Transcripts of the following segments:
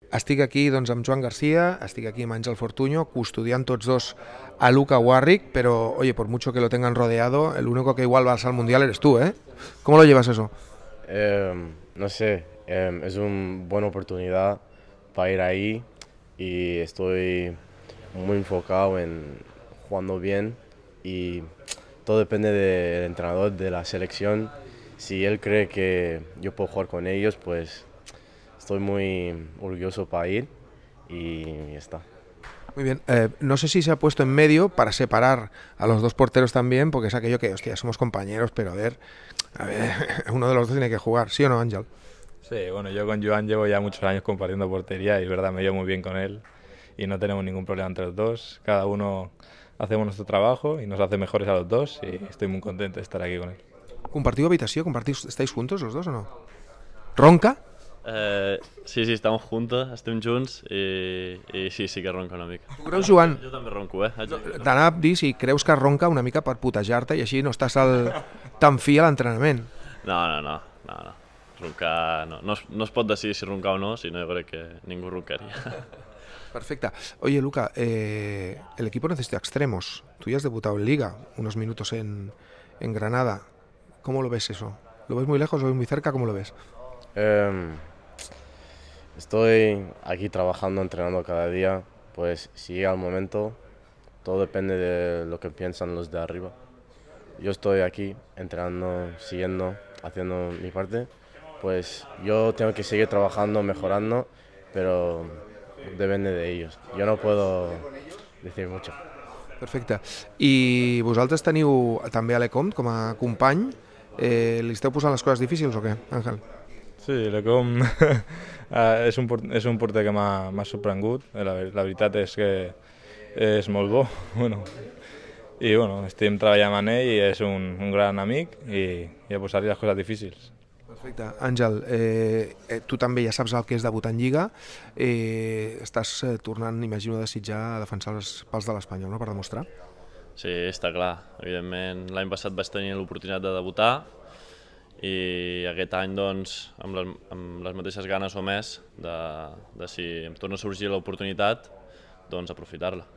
Estic aquí doncs, amb Joan García, estic aquí amb Àngel Fortuño, custodiant tots dos a Luka Warrick, pero oye, por mucho que lo tengan rodeado, el único que igual vas al Mundial eres tú, ¿eh? ¿Cómo lo llevas eso? No sé, es una buena oportunidad para ir ahí y estoy muy enfocado en jugando bien y todo depende del entrenador de la selección. Si él cree que yo puedo jugar con ellos, pues estoy muy orgulloso para ir y ya está. Muy bien, no sé si se ha puesto en medio para separar a los dos porteros también, porque es aquello que, hostia, somos compañeros, pero a ver, uno de los dos tiene que jugar, ¿sí o no, Ángel? Sí, bueno, yo con Joan llevo ya muchos años compartiendo portería y es verdad, me llevo muy bien con él y no tenemos ningún problema entre los dos. Cada uno hacemos nuestro trabajo y nos hace mejores a los dos y estoy muy contento de estar aquí con él. ¿Compartiu habitació? ¿Estáis juntos los dos o no? ¿Ronca? Sí, sí, estamos juntos, estem junts i sí, sí que ronca una mica. Tu creus, Joan, Jo també ronco, t'anava a dir si creus que ronca una mica per putejar-te i així no estàs tan fi a l'entrenament? No. Roncar no es pot decidir si roncar o no, si no jo crec que ningú roncaria. Perfecte. Oye, Luka, el equipo necesita extremos. Tú ya has debutado en Liga, unos minutos en Granada. ¿Cómo lo ves eso? ¿Lo ves muy lejos, lo ves muy cerca? ¿Cómo lo ves? Estoy aquí trabajando, entrenando cada día, pues si llega el momento, todo depende de lo que piensan los de arriba. Yo estoy aquí entrenando, siguiendo, haciendo mi parte, pues yo tengo que seguir trabajando, mejorando, pero depende de ellos. Yo no puedo decir mucho. Perfecte. I vosaltres teniu també a Lecom com a company. Li esteu posant les coses difícils o què, Àngel? Sí, l'Ecom és un porter que m'ha sorprengut, la veritat és que és molt bo, bueno, i bueno, estem treballant amb ell i és un gran amic i a posar-li les coses difícils. Perfecte. Àngel, tu també ja saps el que és debutar en Lliga, estàs tornant, imagino, a desitjar a defensar els pals de l'Espanyol, no?, per demostrar? Sí, està clar. Evidentment, l'any passat vaig tenir l'oportunitat de debutar i aquest any, doncs, amb les mateixes ganes o més de si em torna a sorgir l'oportunitat, doncs aprofitar-la.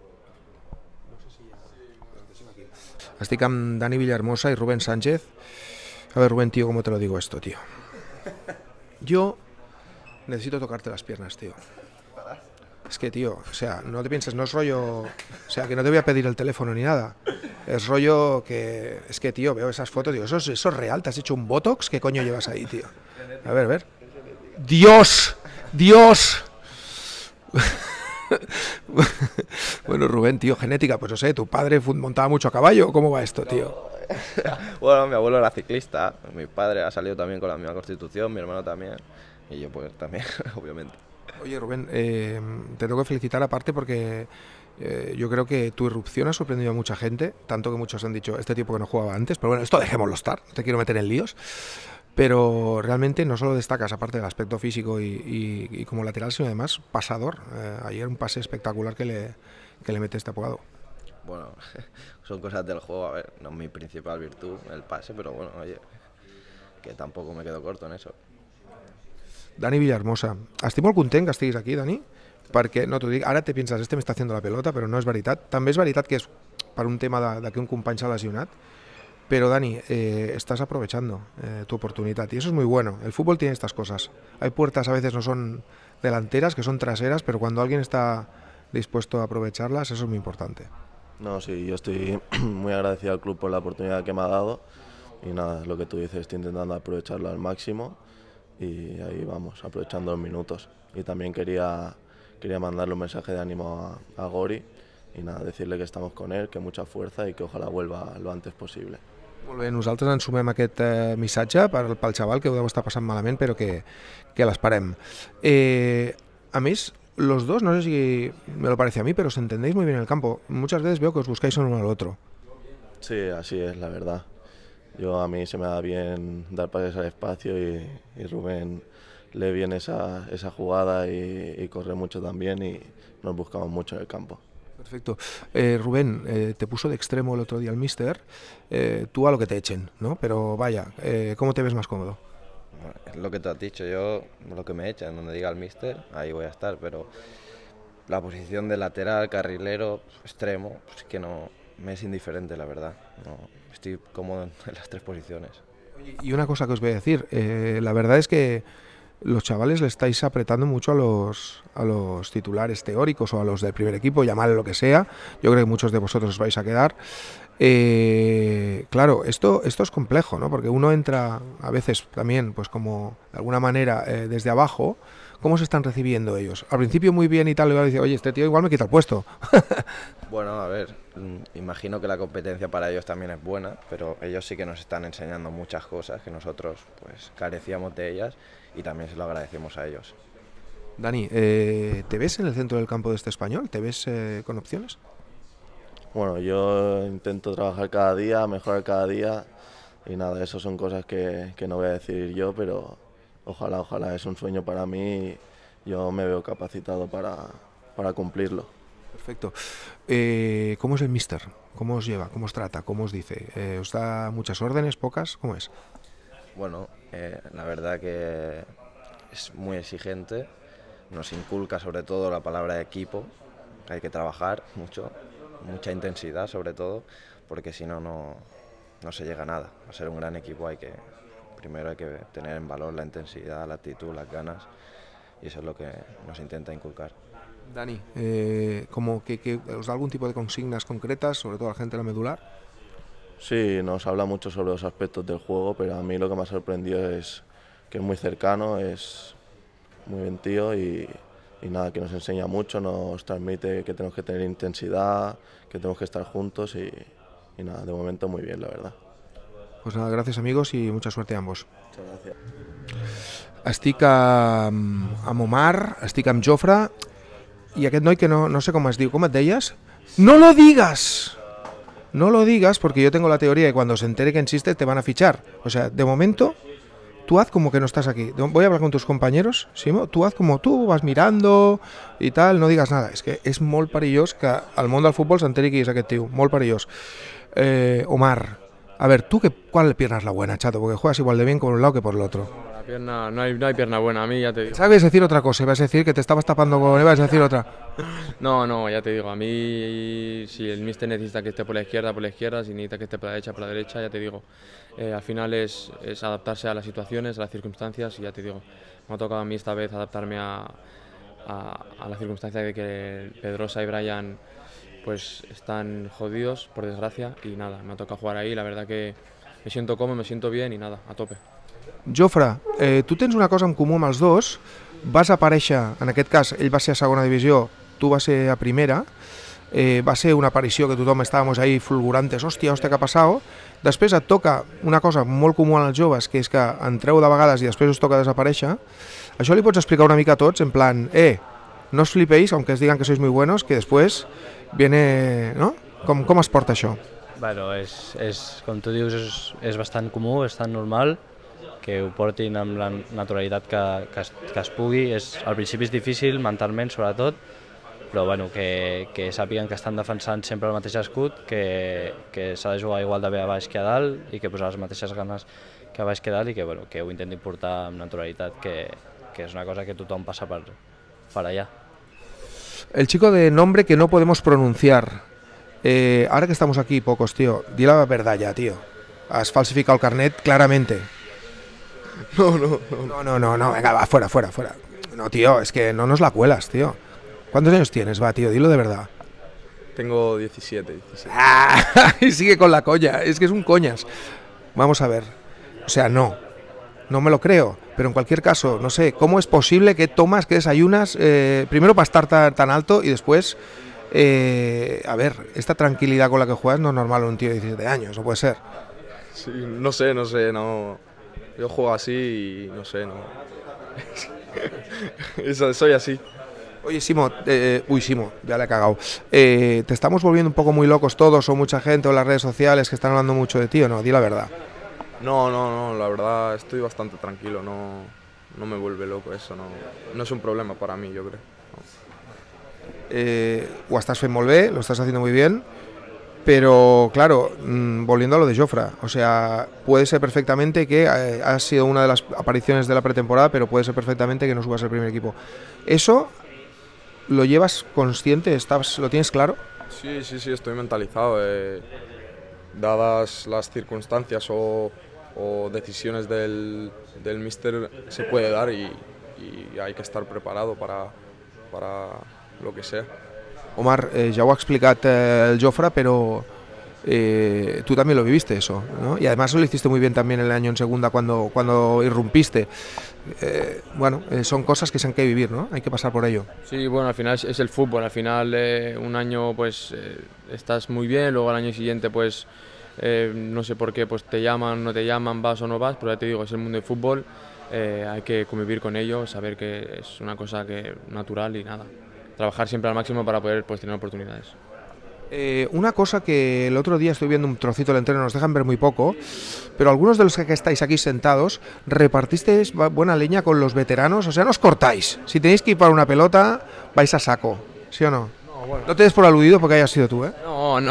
Estic amb Dani Villahermosa y Rubén Sánchez. A ver, Rubén, tío, ¿cómo te lo digo esto, tío? Yo necesito tocarte las piernas, tío. Es que, tío, o sea, no te pienses, no es rollo... O sea, que no te voy a pedir el teléfono ni nada. Es rollo que... Es que, tío, veo esas fotos, digo, ¿eso es real? ¿Te has hecho un botox? ¿Qué coño llevas ahí, tío? A ver. ¡Dios! ¡Dios! Bueno, Rubén, tío, genética, pues no sé, tu padre montaba mucho a caballo, ¿cómo va esto, tío? Bueno, mi abuelo era ciclista, mi padre ha salido también con la misma constitución, mi hermano también, y yo pues también, obviamente. Oye, Rubén, te tengo que felicitar aparte porque yo creo que tu irrupción ha sorprendido a mucha gente, tanto que muchos han dicho, este tipo que no jugaba antes, pero bueno, esto dejémoslo estar, no te quiero meter en líos, pero realmente no solo destacas, aparte del aspecto físico y como lateral, sino además pasador. Ayer un pase espectacular que le mete este abogado. Bueno, son cosas del juego, a ver, no es mi principal virtud el pase, pero bueno, oye, que tampoco me quedo corto en eso. Dani Villahermosa, estic molt content que estiguis aquí, Dani, perquè, no t'ho dic, ara te piensas, este me está haciendo la pelota, però no és veritat. També és veritat que és per un tema de que un company s'ha lesionat, pero Dani, estás aprovechando tu oportunidad y eso es muy bueno. El fútbol tiene estas cosas. Hay puertas a veces no son delanteras, que son traseras, pero cuando alguien está dispuesto a aprovecharlas, eso es muy importante. No, sí, yo estoy muy agradecido al club por la oportunidad que me ha dado y nada, lo que tú dices, estoy intentando aprovecharlo al máximo y ahí vamos, aprovechando los minutos. Y también quería mandarle un mensaje de ánimo a Gori y nada, decirle que estamos con él, que mucha fuerza y que ojalá vuelva lo antes posible. Molt bé, nosaltres ens sumem a aquest missatge pel xaval, que ho deu estar passant malament, però que l'esperem. A més, los dos, no sé si me lo parece a mí, pero os entendéis muy bien en el campo. Muchas veces veo que os buscáis uno al otro. Sí, así es, la verdad. A mí se me da bien dar pases al espacio y Rubén lee bien esa jugada y corre mucho también y nos buscamos mucho en el campo. Perfecto. Rubén, te puso de extremo el otro día el míster, tú a lo que te echen, ¿no? Pero vaya, ¿cómo te ves más cómodo? Bueno, es lo que tú has dicho, yo lo que me echan, donde diga el míster, ahí voy a estar, pero la posición de lateral, carrilero, extremo, pues que no, me es indiferente, la verdad. No, estoy cómodo en las tres posiciones. Y una cosa que os voy a decir, la verdad es que los chavales le estáis apretando mucho a los titulares teóricos o a los del primer equipo, llamadle lo que sea. Yo creo que muchos de vosotros os vais a quedar. Claro, esto es complejo, ¿no? Porque uno entra a veces también, pues como de alguna manera desde abajo. ¿Cómo se están recibiendo ellos? Al principio muy bien y tal, y dice, oye, este tío igual me quita el puesto. Bueno, a ver, imagino que la competencia para ellos también es buena, pero ellos sí que nos están enseñando muchas cosas que nosotros pues carecíamos de ellas y también se lo agradecemos a ellos. Dani, ¿te ves en el centro del campo de este Español? ¿Te ves con opciones? Bueno, yo intento trabajar cada día, mejorar cada día y nada, eso son cosas que no voy a decir yo, pero ojalá, es un sueño para mí y yo me veo capacitado para cumplirlo. Perfecto. ¿Cómo es el míster? ¿Cómo os lleva? ¿Cómo os trata? ¿Cómo os dice? ¿Os da muchas órdenes? ¿Pocas? ¿Cómo es? Bueno, la verdad que es muy exigente, nos inculca sobre todo la palabra de equipo, que hay que trabajar mucho, mucha intensidad sobre todo, porque si no, no se llega a nada. A ser un gran equipo primero hay que tener en valor la intensidad, la actitud, las ganas, y eso es lo que nos intenta inculcar. Dani, ¿cómo que os da algún tipo de consignas concretas, sobre todo a la gente de la medular? Sí, nos habla mucho sobre los aspectos del juego, pero a mí lo que me ha sorprendido es que es muy cercano, es muy buen tío y nada, que nos enseña mucho, nos transmite que tenemos que tener intensidad, que tenemos que estar juntos y nada, de momento muy bien, la verdad. Pues nada, gracias amigos i mucha suerte a ambos. Muchas gracias. Estic amb Omar, estic amb Jofre i aquest noi que no sé com es diu, com et deies? ¡No lo digas! No lo digas porque yo tengo la teoría de que cuando se entere que insistes te van a fichar. O sea, de momento, tú haz como que no estás aquí. Voy a hablar con tus compañeros, Simo, tú haz como tú, vas mirando i tal, no digas nada. És que és molt perillós que al món del futbol s'enteri qui és aquest tio, molt perillós. Omar, a ver, ¿tú cuál pierna es la buena, chato? Porque juegas igual de bien por un lado que por el otro. La pierna, no hay pierna buena, a mí ya te digo. ¿Sabes decir otra cosa? Ibas a decir que te estabas tapando con... Ibas a decir otra. No, ya te digo, a mí si el míster necesita que esté por la izquierda, si necesita que esté por la derecha, ya te digo. Al final es adaptarse a las situaciones, a las circunstancias y ya te digo, me ha tocado a mí esta vez adaptarme a la circunstancia de que Pedrosa y Brian pues están jodidos, por desgracia, y nada, me ha tocado jugar ahí, la verdad que me siento cómodo, me siento bien y nada, a tope. Jofre, tu tens una cosa en comú amb els dos, vas aparèixer, en aquest cas, ell va ser a segona divisió, tu vas ser a primera, va ser una aparició que tothom estàvem ahí fulgurantes, hòstia, què ha passat? Després et toca una cosa molt comú als joves, que és que entreu de vegades i després us toca desaparèixer. Això li pots explicar una mica a tots, en plan, no os flipéis, aunque os digan que sois muy buenos, que después viene, ¿no? Com es porta això? Bueno, com tu dius, és bastant comú, és tan normal que ho portin amb la naturalitat que es pugui. Al principi és difícil, mentalment sobretot, però bueno, que sàpiguen que estan defensant sempre el mateix escut, que s'ha de jugar igual de bé a baix que a dalt i que posar les mateixes ganes que a baix que a dalt i que ho intentin portar amb naturalitat, que és una cosa que tothom passa per allà. El chico de nombre que no podemos pronunciar. Ahora que estamos aquí pocos, tío, di la verdad ya, tío. Has falsificado el carnet claramente. No, venga, va, fuera. No, tío, es que no nos la cuelas, tío. ¿Cuántos años tienes? Va, tío, dilo de verdad. Tengo 17. Y sigue con la coña, es que es un coñas. Vamos a ver, o sea, no me lo creo, pero en cualquier caso, no sé, ¿cómo es posible que tomas, que desayunas, primero para estar tan alto y después, a ver, esta tranquilidad con la que juegas no es normal en un tío de 17 años, no puede ser. Sí, no sé, no. Yo juego así y no sé, no. Soy así. Oye, Simo, Simo, ya le he cagado. ¿Te estamos volviendo un poco muy locos todos o mucha gente o las redes sociales que están hablando mucho de ti o no? Di la verdad. No, la verdad estoy bastante tranquilo, no me vuelve loco eso, no es un problema para mí, yo creo. Ho estàs fent molt bé, lo estás haciendo muy bien. Pero claro, volviendo a lo de Jofre, o sea, puede ser perfectamente que ha sido una de las apariciones de la pretemporada, pero puede ser perfectamente que no subas al primer equipo. ¿Eso lo llevas consciente? ¿Lo tienes claro? Sí, estoy mentalizado. Dadas las circunstancias o decisiones del míster, se puede dar y hay que estar preparado para lo que sea. Omar, ya ho ha explicat el Jofre, pero tú también lo viviste eso, ¿no? Y además lo hiciste muy bien también el año en segunda cuando irrumpiste. Bueno, son cosas que se han que vivir, ¿no? Hay que pasar por ello. Sí, bueno, al final es el fútbol. Al final un año pues estás muy bien, luego al año siguiente pues no sé por qué pues te llaman, no te llaman, vas o no vas, pero ya te digo, es el mundo del fútbol, hay que convivir con ello, saber que es una cosa natural y nada. Trabajar siempre al máximo para poder pues, tener oportunidades. Una cosa que el otro día estoy viendo un trocito del entreno, nos dejan ver muy poco, pero algunos de los que estáis aquí sentados repartisteis buena leña con los veteranos, o sea, no os cortáis. Si tenéis que ir para una pelota, vais a saco, ¿sí o no? No, bueno. No te des por aludido porque hayas sido tú, ¿eh?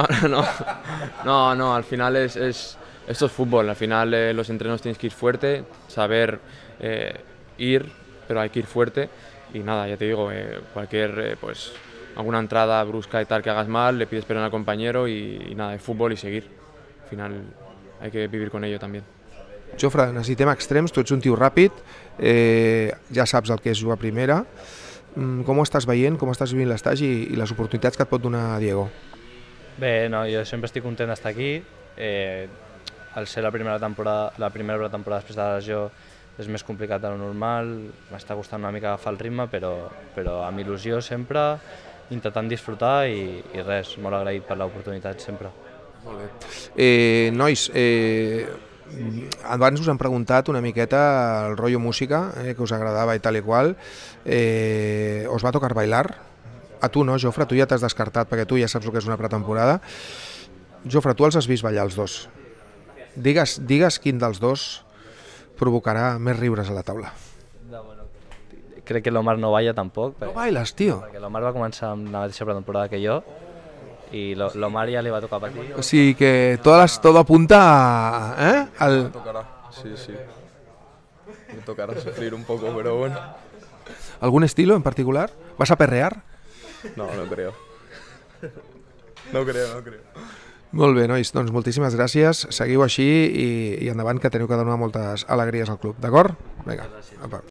No, al final esto es fútbol, al final los entrenos tienes que ir fuerte, saber ir, pero hay que ir fuerte. Y nada, ya te digo, pues alguna entrada brusca y tal que hagas mal, le pides perdón al compañero y nada, es fútbol y seguir. Al final hay que vivir con ello también. Jofre, necessitem extrems, tu ets un tio ràpid, ja saps el que és jugar a primera. Com ho estàs veient, com estàs vivint l'estatge i les oportunitats que et pot donar Diego? Bé, no, jo sempre estic content d'estar aquí. Al ser la primera temporada després de la lesió és més complicat de lo normal, m'està costant una mica agafar el ritme, però amb il·lusió sempre, intentant disfrutar i res, molt agraït per l'oportunitat sempre. Molt bé. Nois, abans us han preguntat una miqueta el rotllo música, que us agradava i tal i qual. Us va tocar bailar? A tu no, Jofre, tu ja t'has descartat perquè tu ja saps el que és una pretemporada. Jofre, tu els has vist ballar els dos. Digues quin dels dos provocarà més riures a la taula. No, bueno, crec que l'Omar no balla tampoc. No bailes, tio? Perquè l'Omar va començar amb la mateixa pretemporada que jo i l'Omar ja li va tocar patir. O sigui que todo apunta a... Me tocará, sí. Me tocará sufrir un poco, pero bueno. ¿Algún estilo en particular? ¿Vas a perrear? No creo. No creo. Molt bé, nois, doncs moltíssimes gràcies, seguiu així i endavant, que teniu que donar moltes alegries al club, d'acord? Vinga, apa.